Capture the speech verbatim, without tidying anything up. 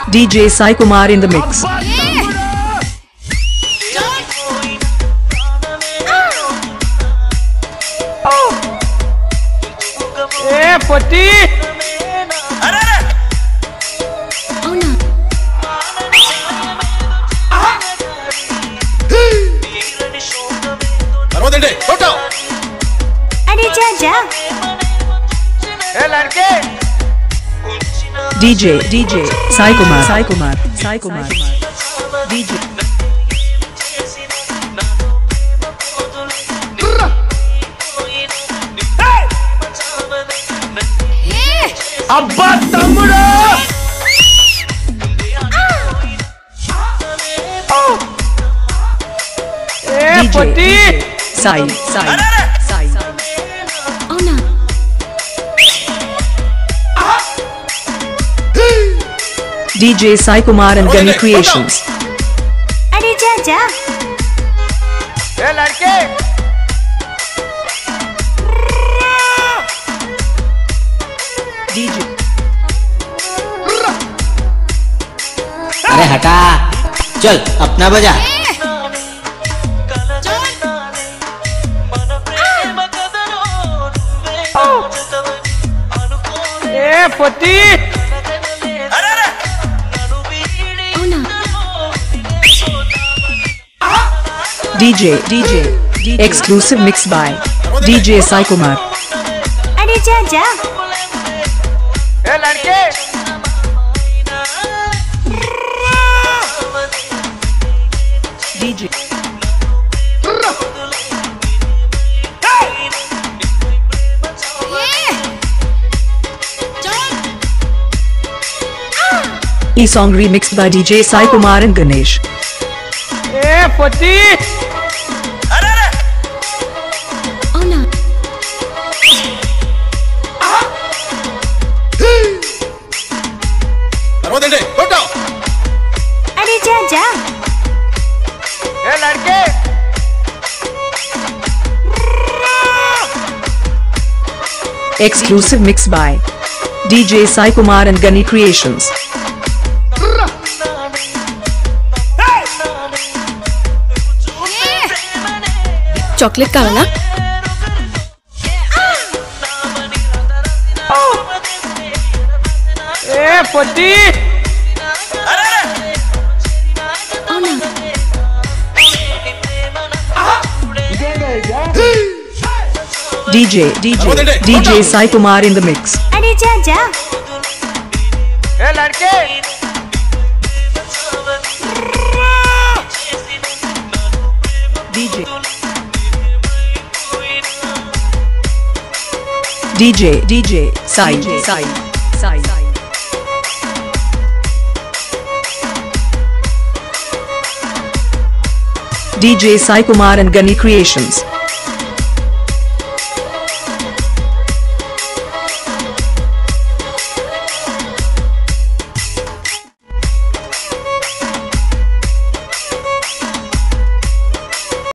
D J Sai Kumar in the mix. Hey, Patti! D J D J Sai Kumar Sai Kumar Sai Kumar D J Abba Tamuda! Hey, Patti! Sai Sai Sai D J Sai Kumar and Ganesh Creations. अरे जा जा। ए लड़के। D J। अरे हटा, चल अपना बजा। ए पति। D J D J exclusive mix by D J Sai Kumar. अरे जा जा। ए लड़के। D J E song remixed by D J Sai Kumar and Ganesh. ए पति। अरे जा जा। ए लड़के। Exclusive mix by D J Sai Kumar and Ganesh Creations. Chocolate कावाला ए पति। D J D J D J Sai Kumar in the mix. अरे जा जा। ए लड़के। D J D J D J Sai Sai Sai D J Sai Kumar and Ganesh Creations.